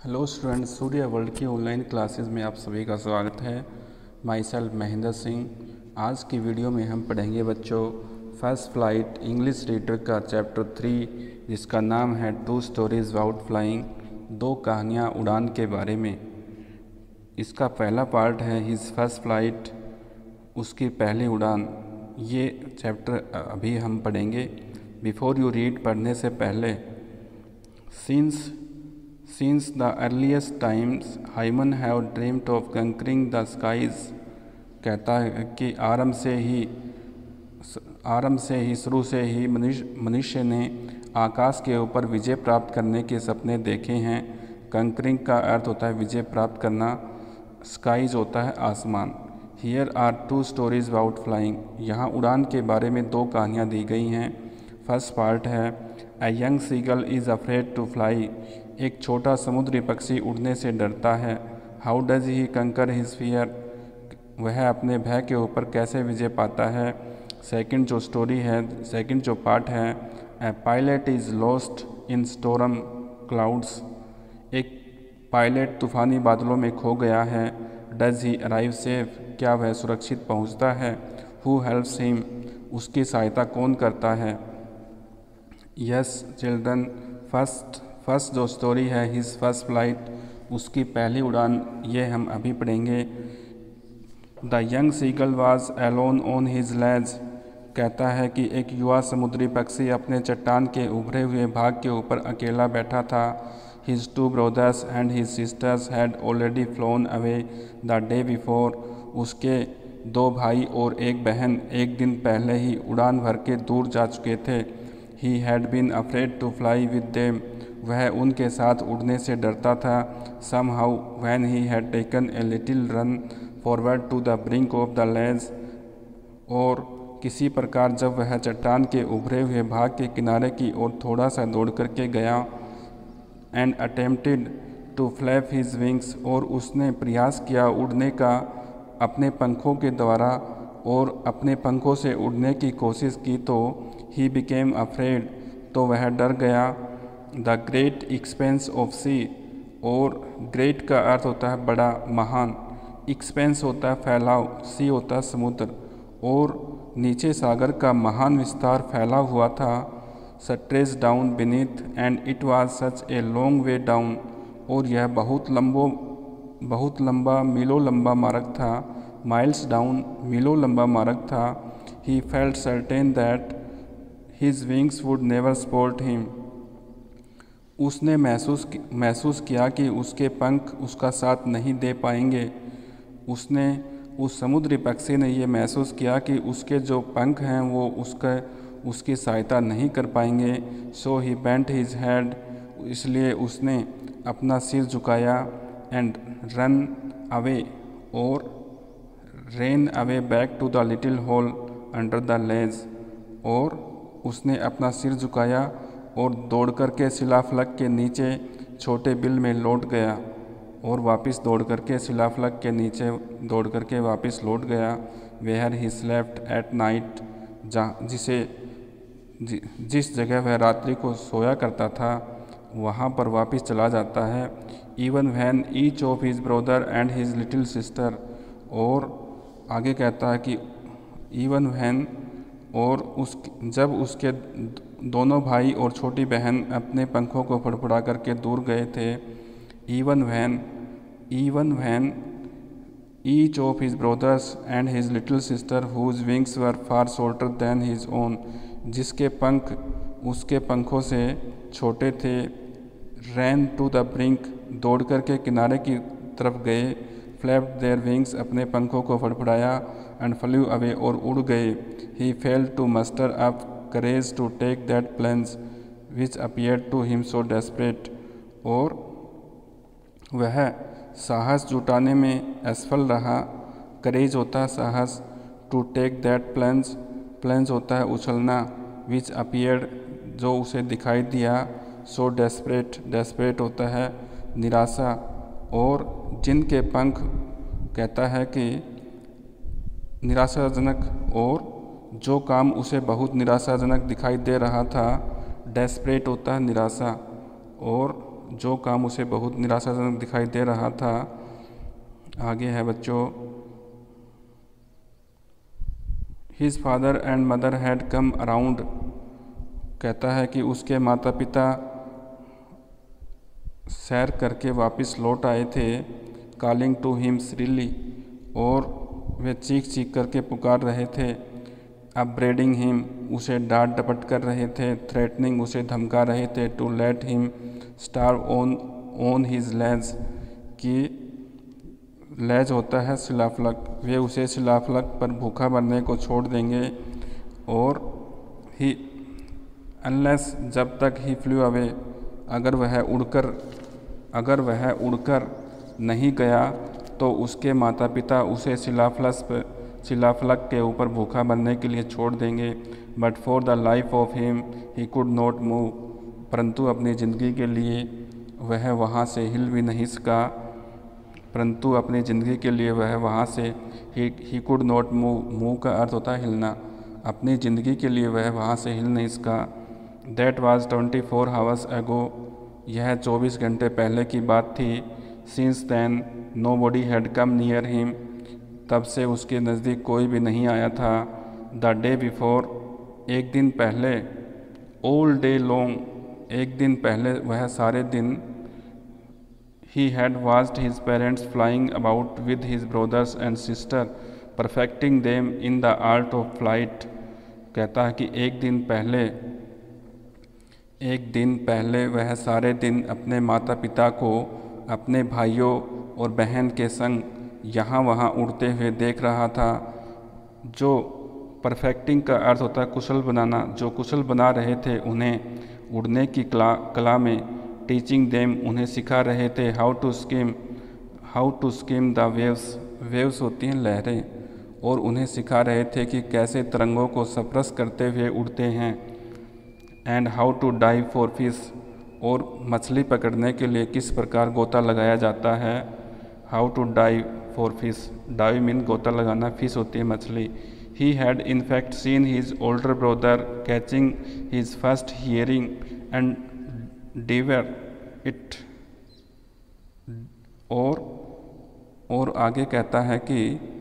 Hello students, Surya world की online classes में आप सभी का स्वागत है। Myself Mahendra Singh. आज की वीडियो में हम पढ़ेंगे बच्चों फर्स्ट फ्लाइट इंग्लिश रीडर का चैप्टर 3, जिसका नाम है टू स्टोरीज अबाउट फ्लाइंग, दो कहानियाँ उड़ान के बारे में। इसका पहला पार्ट है हिज फर्स्ट फ्लाइट, उसकी पहली उड़ान। ये चैप्टर अभी हम पढ़ेंगे। बिफोर यू रीड, पढ़ने से पहले, Since the earliest times, Hyman have dreamed of conquering the skies। कहता है कि आरंभ से ही शुरू से ही मनुष्य ने आकाश के ऊपर विजय प्राप्त करने के सपने देखे हैं। कंकरिंग का अर्थ होता है विजय प्राप्त करना, स्काइज होता है आसमान। Here are two stories about flying. यहाँ उड़ान के बारे में दो कहानियाँ दी गई हैं। फर्स्ट पार्ट है a young seagull is afraid to fly. एक छोटा समुद्री पक्षी उड़ने से डरता है। हाउ डज ही कंकर हिज फियर। वह अपने भय के ऊपर कैसे विजय पाता है। सेकंड जो पार्ट है a pilot is lost in storm clouds. एक पायलट तूफानी बादलों में खो गया है। Does he arrive safe. क्या वह सुरक्षित पहुंचता है। Who helps him. उसकी सहायता कौन करता है। यस चिल्ड्रन, फर्स्ट जो स्टोरी है हिज फर्स्ट फ्लाइट, उसकी पहली उड़ान, ये हम अभी पढ़ेंगे। The young seagull was alone on his ledge. कहता है कि एक युवा समुद्री पक्षी अपने चट्टान के उभरे हुए भाग के ऊपर अकेला बैठा था। His two brothers and his sisters had already flown away the day before. उसके दो भाई और एक बहन एक दिन पहले ही उड़ान भर के दूर जा चुके थे। He had been afraid to fly with them. वह उनके साथ उड़ने से डरता था। Somehow when he had taken a little run forward to the brink of the ledge, और किसी प्रकार जब वह चट्टान के उभरे हुए भाग के किनारे की ओर थोड़ा सा दौड़ करके गया, and attempted to flap his wings, और उसने प्रयास किया उड़ने का अपने पंखों के द्वारा, और अपने पंखों से उड़ने की कोशिश की, तो he became afraid, तो वह डर गया। The great expanse of sea, और ग्रेट का अर्थ होता है बड़ा, महान। एक्सपेंस होता है फैलाव, सी होता है समुद्र, और नीचे सागर का महान विस्तार फैला हुआ था। Stretch down beneath and it was such a long way down, और यह बहुत लंबा मीलों लंबा मार्ग था। माइल्स डाउन, मीलों लंबा मार्ग था। He felt certain that his wings would never support him. उसने महसूस किया कि उसके पंख उसका साथ नहीं दे पाएंगे। उस समुद्री पक्षी ने यह महसूस किया कि उसके जो पंख हैं वो उसकी सहायता नहीं कर पाएंगे। So he bent his head, इसलिए उसने अपना सिर झुकाया। एंड रन अवे, और ran away back to the little hole under the ledge, और उसने अपना सिर झुकाया और दौड़ करके शिलाफलक के नीचे छोटे बिल में लौट गया, और वापस दौड़ करके शिलाफलक के नीचे दौड़ करके वापस लौट गया। Where he slept at night, जिस जगह वह रात्रि को सोया करता था वहाँ पर वापस चला जाता है। Even when each of his brother and his little sister, और आगे कहता है कि इवन वैन, और जब उसके दोनों भाई और छोटी बहन अपने पंखों को फड़फड़ा करके दूर गए थे। Even when each of his brothers and his little sister whose wings were far shorter than his own, जिसके पंख उसके पंखों से छोटे थे। रैन टू द ब्रिंक, दौड़ करके किनारे की तरफ गए। फ्लैप्ड देयर विंग्स, अपने पंखों को फड़फड़ाया। एंड फ्लू अवे, और उड़ गए। He failed to muster up courage to take that plunge which appeared to him so desperate, और वह साहस जुटाने में असफल रहा। करेज होता है साहस, टू टेक दैट प्लेन्स होता है उछलना, विच अपीयर्ड, जो उसे दिखाई दिया। सो डेस्परेट होता है निराशा, और जिनके पंख, कहता है कि निराशाजनक, और जो काम उसे बहुत निराशाजनक दिखाई दे रहा था। डेस्परेट होता है निराशा, और जो काम उसे बहुत निराशाजनक दिखाई दे रहा था। आगे है बच्चों, his father and mother had come around, कहता है कि उसके माता पिता सैर करके वापस लौट आए थे। कॉलिंग टू हिम श्रीली, और वे चीख चीख करके पुकार रहे थे। अपब्रेडिंग हिम, उसे डांट डपट कर रहे थे। थ्रेटनिंग, उसे धमका रहे थे। To let him starve on his ledge, कि लेज होता है शिलाफलक, वे उसे शिलाफलक पर भूखा मरने को छोड़ देंगे। और ही अनलेस, जब तक ही फ्लू अवे, अगर वह उड़कर नहीं गया तो उसके माता पिता उसे शिलाफलक के ऊपर भूखा मरने के लिए छोड़ देंगे। But for the life of him he could not move, परंतु अपनी ज़िंदगी के लिए वह वहाँ से हिल भी नहीं सका। परंतु अपनी ज़िंदगी के लिए वह वहाँ से he could not move, move का अर्थ होता है हिलना, अपनी ज़िंदगी के लिए वह वहाँ से हिल नहीं सका। दैट वाज 24 आवर्स एगो, यह 24 घंटे पहले की बात थी। Since then nobody had come near him, तब से उसके नज़दीक कोई भी नहीं आया था। द डे बिफोर, एक दिन पहले। ऑल डे लॉन्ग, एक दिन पहले वह सारे दिन। He had watched his parents flying about with his brothers and sister, perfecting them in the art of flight, कहता है कि एक दिन पहले वह सारे दिन अपने माता पिता को अपने भाइयों और बहन के संग यहाँ वहाँ उड़ते हुए देख रहा था। जो परफेक्टिंग का अर्थ होता है कुशल बनाना, जो कुशल बना रहे थे उन्हें उड़ने की कला में। टीचिंग देम, उन्हें सिखा रहे थे। How to skim the waves, waves होती हैं लहरें, और उन्हें सिखा रहे थे कि कैसे तरंगों को सप्रेस करते हुए उड़ते हैं। And how to dive for fish, और मछली पकड़ने के लिए किस प्रकार गोता लगाया जाता है। How to dive for fish, dive मीन गोता लगाना, फिश होती है मछली। He had in fact seen his older brother catching his first herring and devour it. और आगे कहता है कि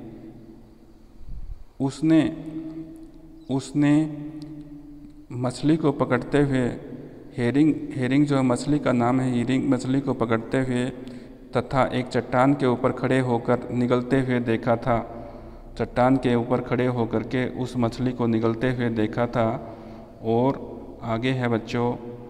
उसने मछली को पकड़ते हुए, हेरिंग जो मछली का नाम है, हीरिंग मछली को पकड़ते हुए तथा एक चट्टान के ऊपर खड़े होकर निगलते हुए देखा था। चट्टान के ऊपर खड़े होकर के उस मछली को निगलते हुए देखा था। और आगे है बच्चों,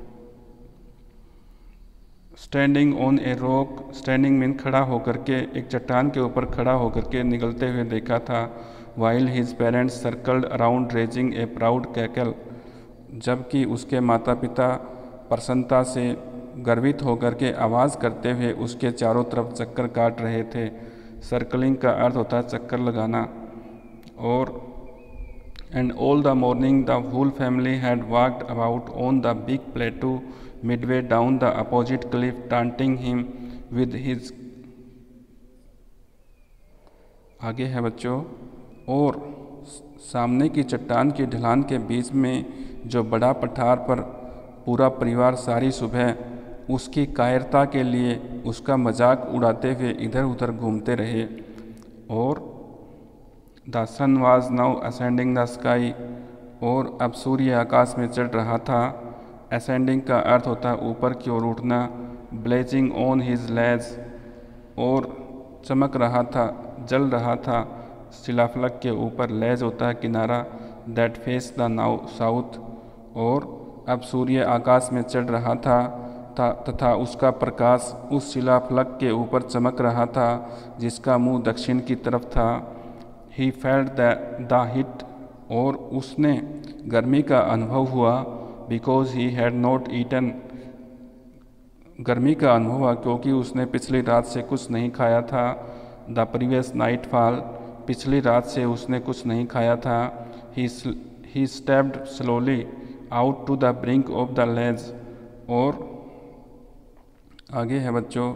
standing on a rock, standing मीन खड़ा होकर के, एक चट्टान के ऊपर खड़ा होकर के निगलते हुए देखा था। While his parents circled around raising a proud cackle, जबकि उसके माता पिता प्रसन्नता से गर्वित होकर के आवाज़ करते हुए उसके चारों तरफ चक्कर काट रहे थे। सर्कलिंग का अर्थ होता है चक्कर लगाना। और and all the morning the whole family had walked about on the big plateau midway down the opposite cliff, taunting him with his. आगे है बच्चों, और सामने की चट्टान की ढलान के बीच में जो बड़ा पठार पर पूरा परिवार सारी सुबह उसकी कायरता के लिए उसका मजाक उड़ाते हुए इधर उधर घूमते रहे। और the sun was now ascending the sky, और अब सूर्य आकाश में चढ़ रहा था। असेंडिंग का अर्थ होता है ऊपर की ओर उठना। ब्लेजिंग ऑन हिज लेज, और चमक रहा था, जल रहा था शिलाफलक के ऊपर। लेज होता है किनारा। That face the now south, और अब सूर्य आकाश में चढ़ रहा था तथा उसका प्रकाश उस शिलाफलक के ऊपर चमक रहा था जिसका मुंह दक्षिण की तरफ था। ही फेल्ट द हिट, और उसने गर्मी का अनुभव हुआ। Because he had not eaten, गर्मी का अनुभव हुआ क्योंकि उसने पिछली रात से कुछ नहीं खाया था। द प्रीवियस नाइट फॉल, पिछली रात से उसने कुछ नहीं खाया था। He stepped slowly out to the brink of the ledge, और आगे है बच्चों,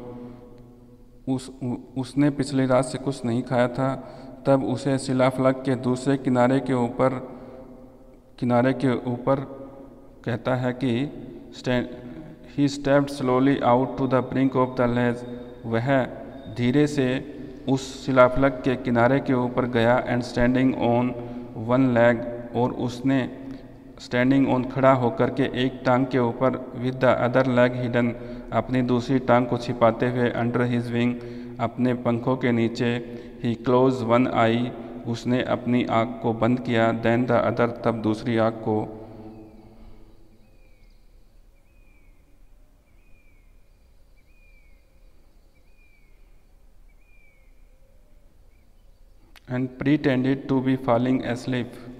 उसने पिछली रात से कुछ नहीं खाया था। तब उसे शिलाफलक के दूसरे किनारे के ऊपर कहता है कि he stepped slowly out to the brink of the ledge, वह धीरे से उस शिलाफलक के किनारे के ऊपर गया। And standing on one leg, और उसने स्टैंडिंग ऑन खड़ा होकर के एक टांग के ऊपर, with the other leg hidden, अपनी दूसरी टांग को छिपाते हुए, अंडर हिज विंग, अपने पंखों के नीचे। ही क्लोज वन आई, उसने अपनी आँख को बंद किया। देन द अदर, तब दूसरी आँख को। And pretended to be falling asleep,